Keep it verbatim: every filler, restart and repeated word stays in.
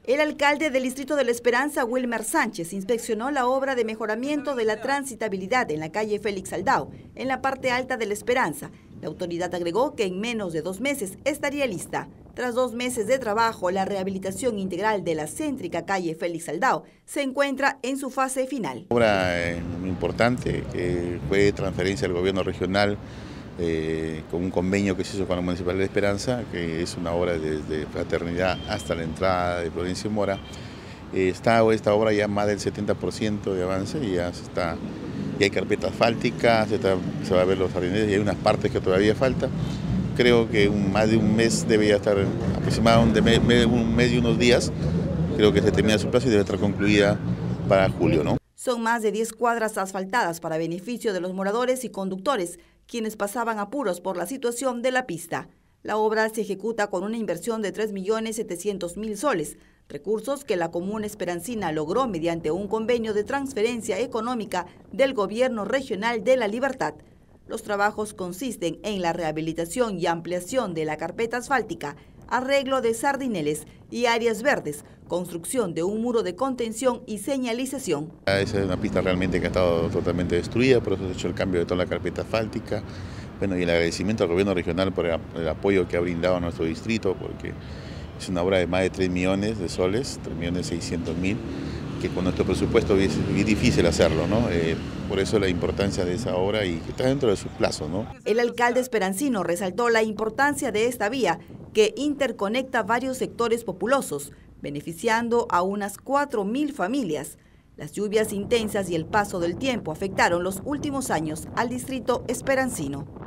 El alcalde del distrito de La Esperanza, Wilmer Sánchez, inspeccionó la obra de mejoramiento de la transitabilidad en la calle Félix Aldao, en la parte alta de La Esperanza. La autoridad agregó que en menos de dos meses estaría lista. Tras dos meses de trabajo, la rehabilitación integral de la céntrica calle Félix Aldao se encuentra en su fase final. Obra eh, muy importante, que fue transferencia al gobierno regional eh, con un convenio que se hizo con la Municipalidad de La Esperanza, que es una obra desde Fraternidad hasta la entrada de Florencio Mora. Eh, está esta obra ya más del setenta por ciento de avance y ya se está, y hay carpeta asfáltica, se, está, se va a ver los jardines y hay unas partes que todavía faltan. Creo que un, más de un mes debe ya estar, aproximadamente un mes y unos días, creo que se termina su plazo y debe estar concluida para julio, ¿no? Son más de diez cuadras asfaltadas para beneficio de los moradores y conductores, quienes pasaban apuros por la situación de la pista. La obra se ejecuta con una inversión de tres millones setecientos mil soles, recursos que la comuna esperancina logró mediante un convenio de transferencia económica del Gobierno Regional de La Libertad. Los trabajos consisten en la rehabilitación y ampliación de la carpeta asfáltica, arreglo de sardineles y áreas verdes, construcción de un muro de contención y señalización. Esa es una pista realmente que ha estado totalmente destruida, por eso se ha hecho el cambio de toda la carpeta asfáltica. Bueno, y el agradecimiento al gobierno regional por el apoyo que ha brindado a nuestro distrito, porque es una obra de más de tres millones de soles, tres millones seiscientos mil, que con nuestro presupuesto es muy difícil hacerlo, ¿no? Eh, por eso la importancia de esa obra y que está dentro de sus plazos, ¿no? El alcalde esperancino resaltó la importancia de esta vía que interconecta varios sectores populosos, beneficiando a unas cuatro mil familias. Las lluvias intensas y el paso del tiempo afectaron los últimos años al distrito esperancino.